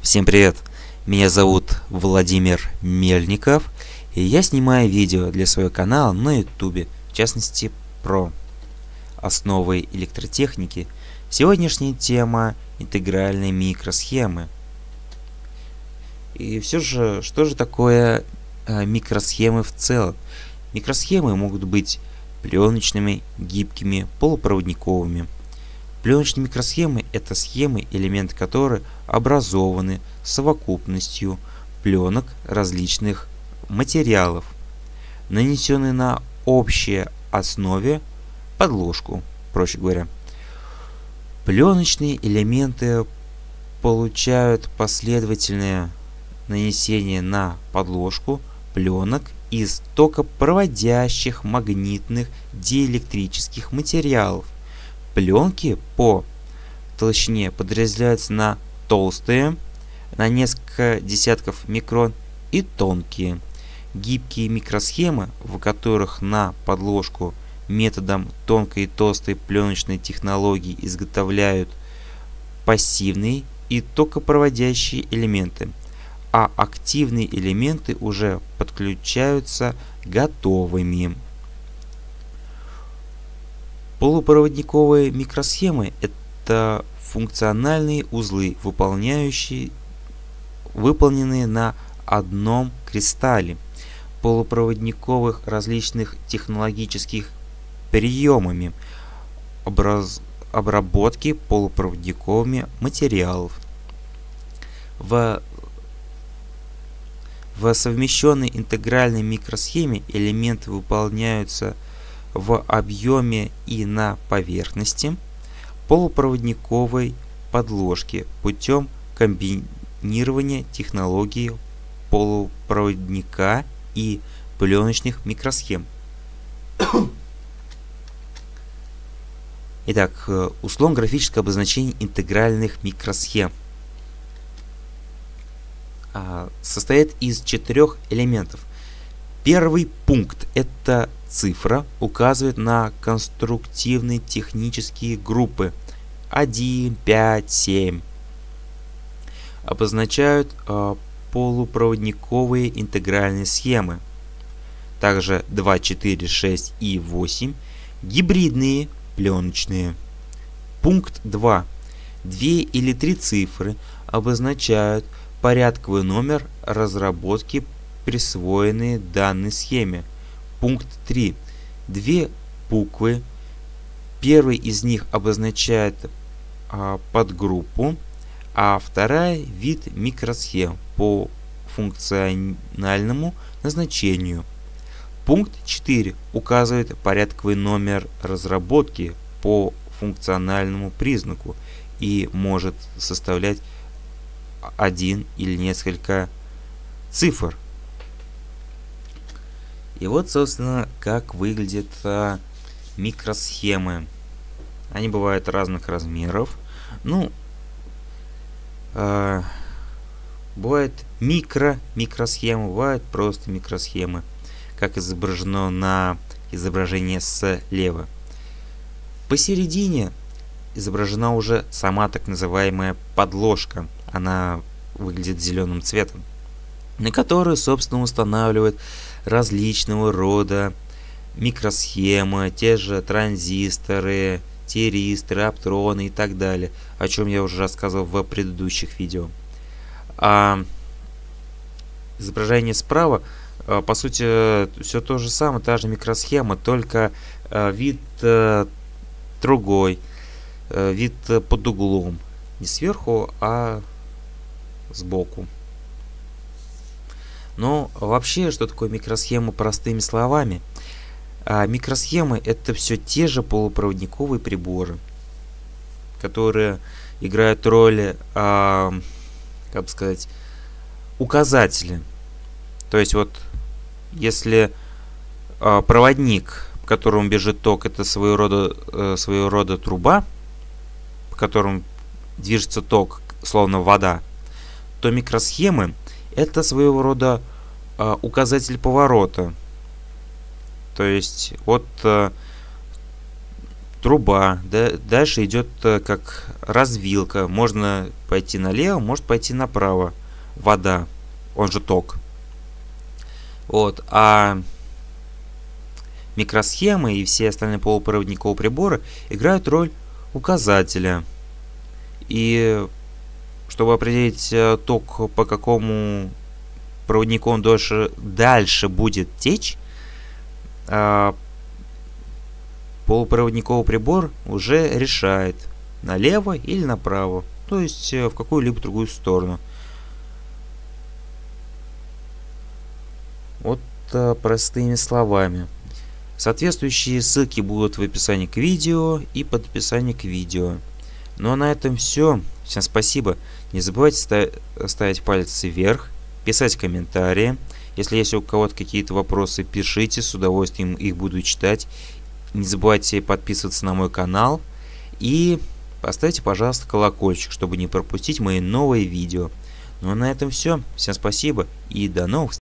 Всем привет! Меня зовут Владимир Мельников, и я снимаю видео для своего канала на YouTube, в частности про основы электротехники. Сегодняшняя тема — интегральные микросхемы. И все же, что же такое микросхемы в целом? Микросхемы могут быть пленочными, гибкими, полупроводниковыми. Пленочные микросхемы – это схемы, элементы которых образованы совокупностью пленок различных материалов, нанесенные на общей основе подложку, проще говоря. Пленочные элементы получают последовательное нанесение на подложку пленок из токопроводящих магнитных диэлектрических материалов. Пленки по толщине подразделяются на толстые, на несколько десятков микрон, и тонкие. Гибкие микросхемы, в которых на подложку методом тонкой и толстой пленочной технологии изготовляют пассивные и токопроводящие элементы, а активные элементы уже подключаются готовыми. Полупроводниковые микросхемы – это функциональные узлы, выполненные на одном кристалле полупроводниковых различных технологических приемами обработки полупроводниковыми материалов. В совмещенной интегральной микросхеме элементы выполняются в объеме и на поверхности полупроводниковой подложки путем комбинирования технологии полупроводника и пленочных микросхем. Итак, условно-графическое обозначение интегральных микросхем состоит из 4 элементов. Первый пункт – это цифра, указывает на конструктивные технические группы 1, 5, 7. Обозначают полупроводниковые интегральные схемы. Также 2, 4, 6 и 8 гибридные пленочные. Пункт 2. 2 или 3 цифры обозначают порядковый номер разработки, присвоенные данной схеме. Пункт 3. 2 буквы. Первый из них обозначает подгруппу, а вторая — вид микросхем по функциональному назначению. Пункт 4 указывает порядковый номер разработки по функциональному признаку и может составлять один или несколько цифр. И вот, собственно, как выглядят микросхемы. Они бывают разных размеров. Бывают микросхемы, бывают просто микросхемы, как изображено на изображении слева. Посередине изображена уже сама так называемая подложка. Она выглядит зеленым цветом, на которую, собственно, устанавливают различного рода микросхемы, те же транзисторы, тиристоры, оптроны и так далее, о чем я уже рассказывал в предыдущих видео. Изображение справа, по сути, все то же самое, та же микросхема, только вид другой, вид под углом, не сверху, а сбоку. Но вообще, что такое микросхема простыми словами? Микросхемы — это все те же полупроводниковые приборы, которые играют роль, как бы сказать, указателя. То есть вот, если проводник, по которому бежит ток, это своего рода труба, по которому движется ток, словно вода, то микросхемы — это своего рода указатель поворота. То есть вот труба. Дальше идет как развилка. Можно пойти налево, может пойти направо. Вода, он же ток. Вот. А микросхемы и все остальные полупроводниковые приборы играют роль указателя. И чтобы определить ток, по какому проводнику он дальше будет течь, полупроводниковый прибор уже решает, налево или направо, то есть в какую-либо другую сторону. Вот простыми словами. Соответствующие ссылки будут в описании к видео и под описанием к видео. Ну а на этом все. Всем спасибо. Не забывайте ставить пальцы вверх, писать комментарии. Если есть у кого-то какие-то вопросы, пишите, с удовольствием их буду читать. Не забывайте подписываться на мой канал и поставьте, пожалуйста, колокольчик, чтобы не пропустить мои новые видео. Ну а на этом все. Всем спасибо и до новых встреч.